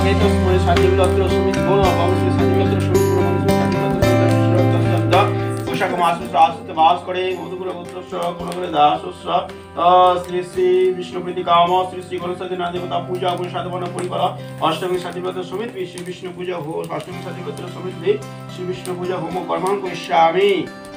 तस्मै शान्तिविलत्र समिति गुण भवश्री शान्तिविलत्र समिति गुण भवश्री शान्तिविलत्र समिति पोशाक मास आश्रित भास करे मधुपुर गोत्रस्य गुणगुणे दासस्य श्री श्री विष्णुप्रीति काम श्री श्री गणेशनाथ देवता पूजा और साधवन परिवार अष्टमी शान्तिविलत्र समिति श्री विष्णु पूजा हो अष्टमी शान्तिविलत्र समिति श्री विष्णु पूजा होम कर्मान् करिष्यामि।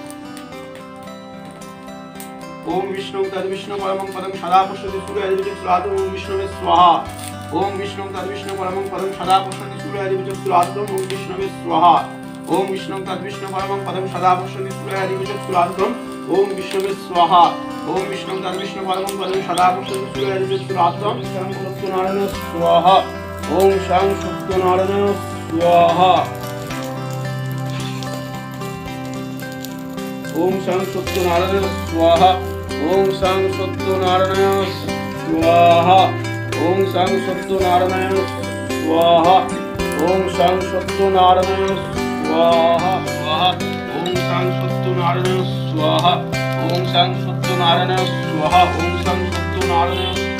ओम विष्णु तद्विष्णु परमं पदं सदा पश्यति सूर्यादिविचक्षुरादौ ओम विष्णवे स्वाहा। ओम विष्णु तद्विष्णु परमं पदं सदा पश्यति सूर्यादिविचक्षुरादौ ओम विष्णवे स्वाहा। ओम विष्णु तद्विष्णु परमं पदं सदा पश्यति सूर्यादिविचक्षुरादौ ओम विष्णवे स्वाहा। ओम विष्णु तद्विष्णु परमं पदं सदा पश्यति सूर्यादिविचक्षुरादौ ओम सत्यनारायण स्वाहा। ओम शां सत्यनारायण स्वाहा। ओम शां सत्यनारायण स्वाहा। ओम शां सत्यनारायण स्वाहा। ओम शां सत्यनारायण स्वाहा। ओम शां सत्यनारायण स्वाहा स्वाहा। ओम शां सत्यनारायण स्वाहा। ओम शां सत्यनारायण स्वाहा। ओम शां सत्यनारायण